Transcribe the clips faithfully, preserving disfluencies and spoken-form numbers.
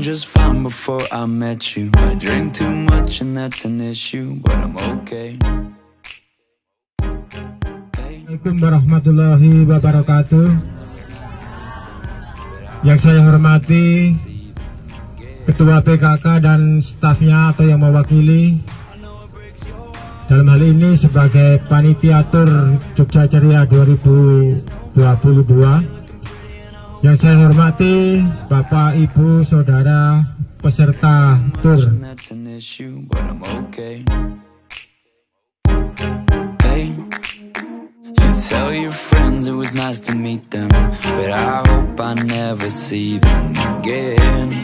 doing just fine before I met you. I drink too much and that's an issue, but I'm okay. Assalamualaikum warahmatullahi wabarakatuh. Yang saya hormati Ketua P K K dan stafnya atau yang mewakili dalam hal ini sebagai panitia tur Jogja Ceria dua ribu dua puluh dua. Yang saya hormati Bapak, Ibu, Saudara peserta tur. Tell your friends it was nice to meet them, but I hope I never see them again.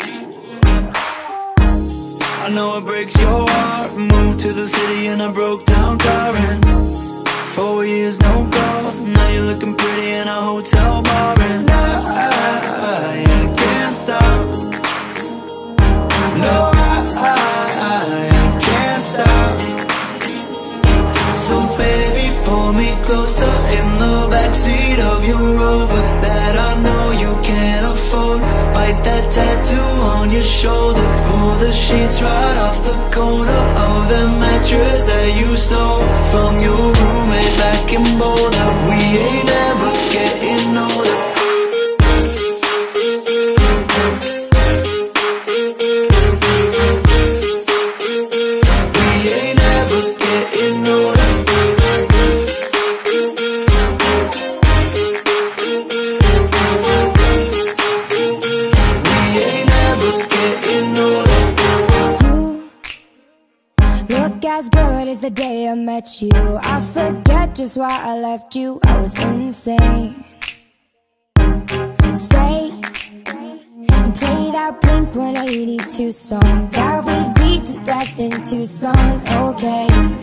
I know it breaks your heart. Moved to the city in a broke down car, and four years no calls. Now you're looking pretty in a hotel bar, and I, I, I can't stop. No, I, I, I can't stop. So baby, pull me closer in the backseat of your Rover that I know you can't afford. Bite that tattoo on your shoulder. Pull the sheets right off the corner of the mattress that you stole from your roommate back in Boulder. We ain't ever getting older. As good as the day I met you, I forget just why I left you. I was insane. Stay and play that Blink one eighty-two song that we beat to death in Tucson. Okay,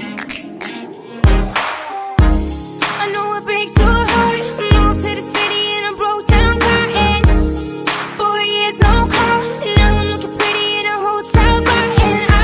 I know it breaks your heart. Moved to the city in a broke down car, and four years no call. Now I'm looking pretty in a hotel bar, and I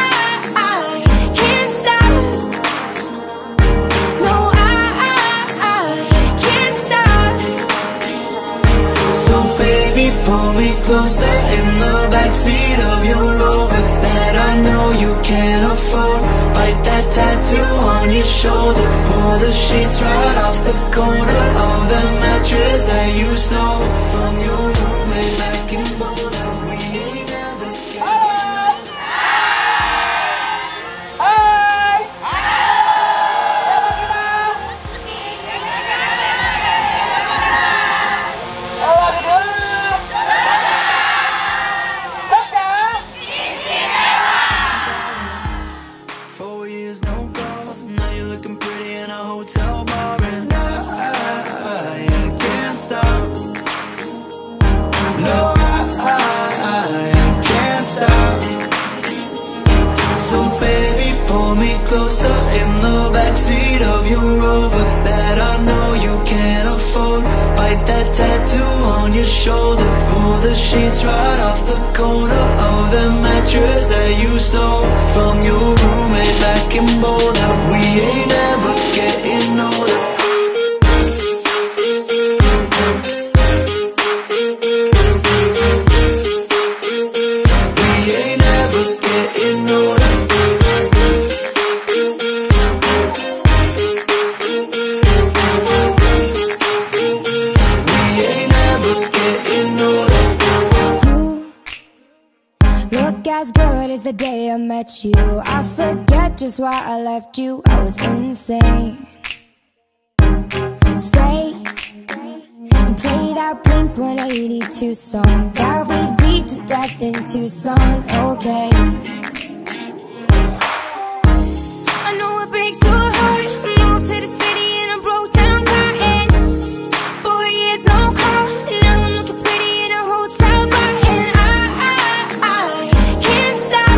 pull me closer in the backseat of your Rover that I know you can't afford. Bite that tattoo on your shoulder. Pull the sheets right off the corner of the mattress that you stole from your roommate back in Boulder. We ain't never getting hotel bar, and I, I, I can't stop. No, I, I, I can't stop. So baby, pull me closer in the backseat of your Rover that I know you can't afford. Bite that tattoo on your shoulder. Pull the sheets right off the corner of the mattress that you stole from your roommate back in Boulder. We ain't ever getting older. We ain't ever getting older. We ain't ever getting older. You look as good as the day I met you. I forget just why I left you. I was insane. Stay and play that Blink one eighty-two song that we beat to death in Tucson. Okay, I know it breaks your heart. Moved to the city in a broke down car, and four years no call. Now I'm looking pretty in a hotel bar, and I, I, I can't stop.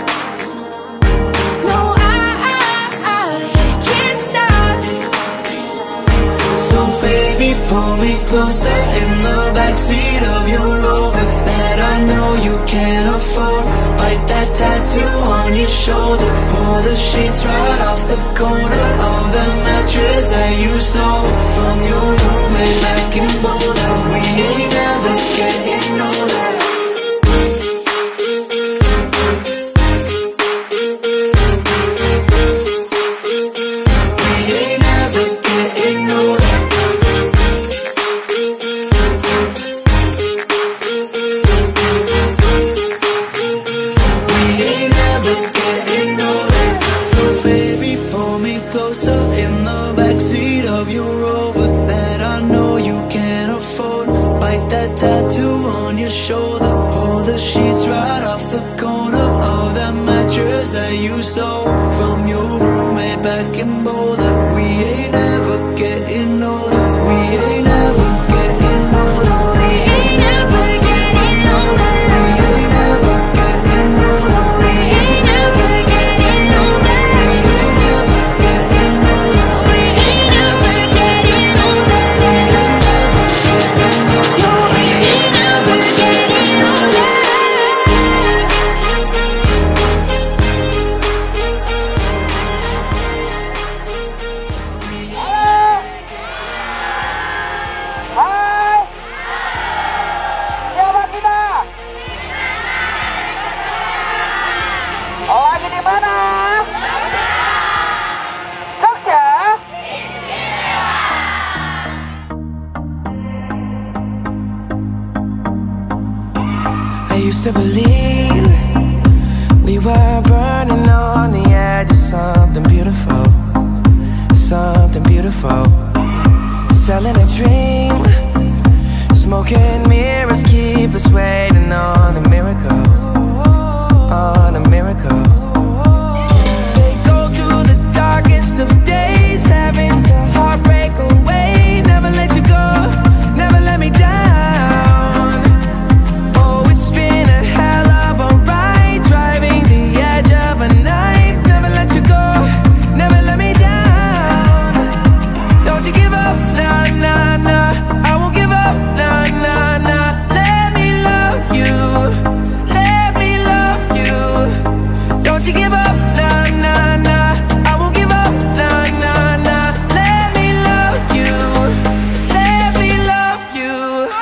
No, I, I, I can't stop. So baby, pull me closer in the backseat of your Rover that I know you can't afford. Bite that tattoo on your shoulder. Pull the sheets right off the corner of the mattress that you stole from your roommate back in Boulder. We ain't never getting older. pictures that you stole from your roommate back in Boulder. We ain't ever getting older. We ain't ever getting older. We ain't ever getting older. We ain't ever getting older. We ain't ever getting older. We ain't ever getting older. We ain't ever getting older. No, we ain't ever getting older. Hai, siapa kita? Lagi di mana? Jogja. I used to believe we were burning on the edge of something beautiful, something beautiful. Selling a dream, smoking mirrors keep us waiting on a miracle, on a miracle. They go through the darkest of days, having to heartbreak away. Never let you go, never let me down. Oh, it's been a hell of a ride, driving the edge of a knife. Never let you go, never let me down. Don't you give up, nah, nah, nah. I won't give up, nah, nah, nah. Let me love you, let me love you. Don't you give up, nah, nah, nah. I won't give up, nah, nah, nah. Let me love you, let me love you.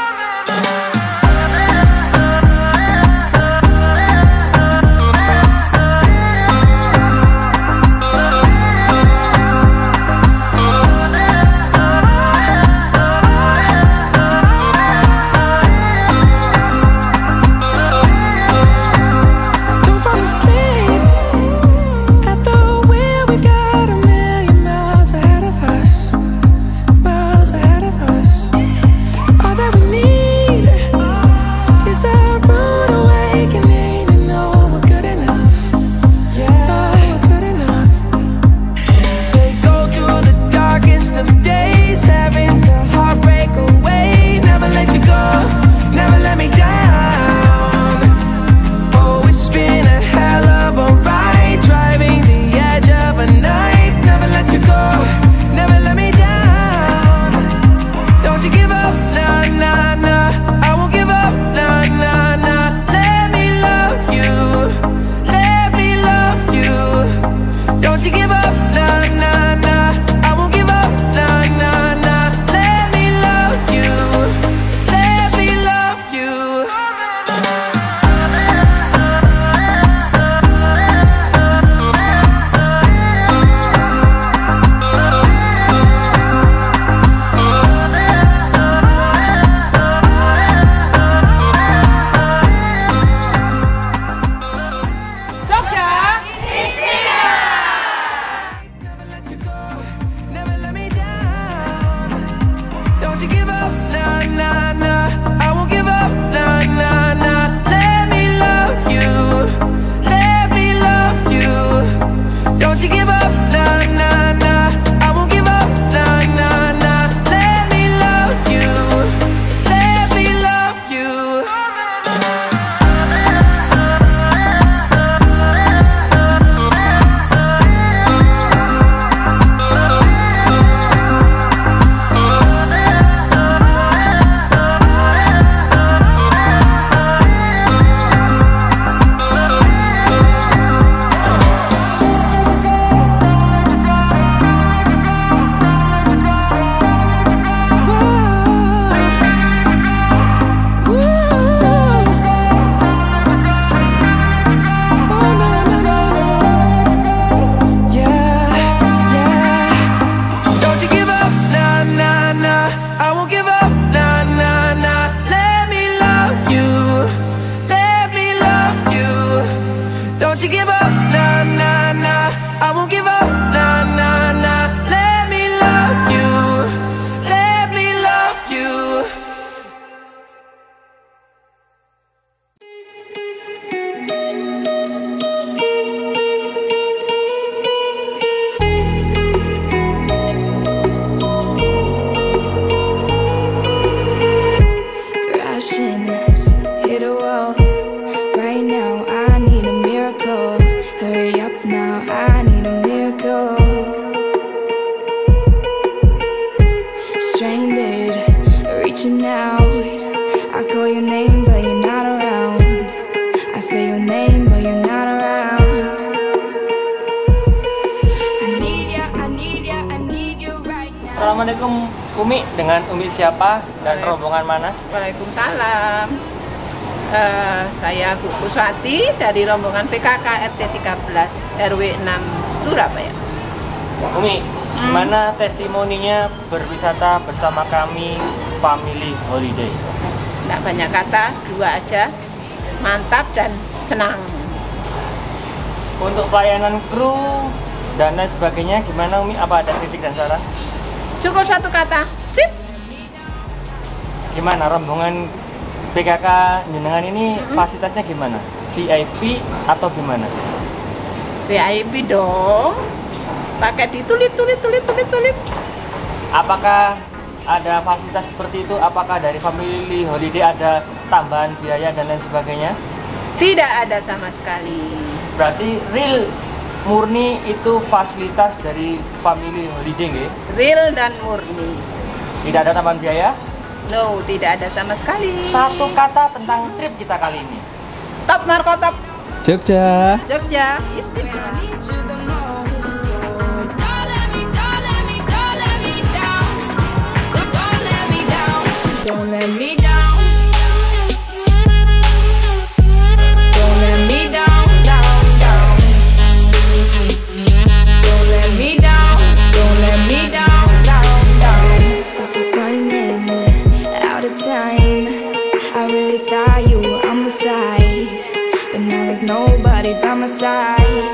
Don't fall asleep at the wheel. We've got a million miles ahead of us, miles ahead of us. All that we need is a rude awakening to know we're good enough. Yeah, we're good enough. They go through the darkest of days, having to heartbreak away. Never let you go, never let me down. Oh, it's been a hell of a ride, driving the edge of a knife. Never let you go, never let me down. Don't you give up, nah, nah, nah. I won't give up, nah, nah, nah. Let me love you, let me love you. Don't you give up, nah, nah, nah. I won't give up, nah, nah, nah. Let me love you, let me love you. Jogja. Never let you go, never let me down. Don't you give up, nah, nah, nah. I won't give up, nah, nah, nah. Let me love you, let me love you. Don't you give up, nah, nah, nah. I won't give up, nah, nah, nah. Let me love you, let me love you. Don't you give up, nah, nah, nah. I won't give up, nah, nah, nah. Let me love you, let me love you. Assalamualaikum Umi, dengan Umi siapa dan rombongan mana? Waalaikumsalam. Uh, saya Bu Kuswati dari rombongan P K K R T tiga belas R W enam Surabaya. Umi, hmm. gimana testimoninya berwisata bersama kami Family Holiday? Nggak banyak kata, dua aja. Mantap dan senang. Untuk pelayanan kru dan lain sebagainya gimana Umi? Apa ada kritik dan saran? Cukup satu kata, sip. Gimana rombongan P K K jenengan ini mm-hmm. fasilitasnya gimana? V I P atau gimana? V I P dong. Pakai ditulis tulis tulis tulis tulis. Apakah ada fasilitas seperti itu? Apakah dari Family Holiday ada tambahan biaya dan lain sebagainya? Tidak ada sama sekali. Berarti real murni itu fasilitas dari Family Holiday nggih? Real dan murni. Tidak ada tambahan biaya? No, tidak ada sama sekali. Satu kata tentang trip kita kali ini. Top Marco top. Jogja. Jogja istimewa. Don't let me down. Don't let me down, down, down. Don't let me down. Don't let me down, down, down. Running out of time. I really thought you were on my side, but now there's nobody by my side.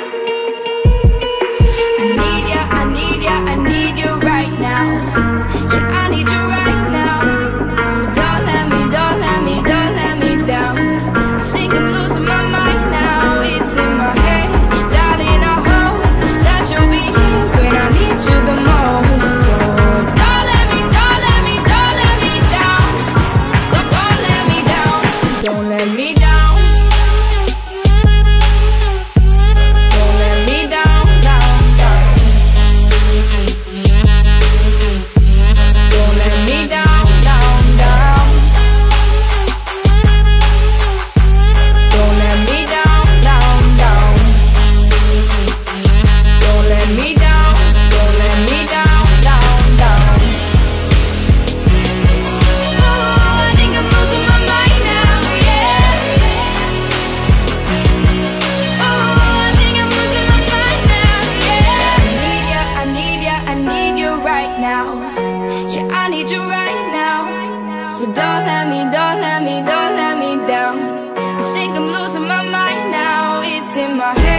I need ya, I need ya, I need you right now. Yeah, I need you right now. So don't let me, don't let me, don't let me down. I think I'm losing my mind now. It's in my head, darling. I hope that you'll be here when I need you the most. So don't let me, don't let me, don't let me down. Don't, don't let me down. Don't let me down. Don't let me down, down, down. Don't let me down, down, down. Don't let me down, down, down. Don't let me down, don't let me down, down, down. Oh, I think I'm losing my mind now, yeah. Oh, I think I'm losing my mind now, yeah. I need ya, I need ya, I need you right now. Yeah, I need you right now. So don't let me, don't let me, don't let me down. I think I'm losing my mind now. It's in my head.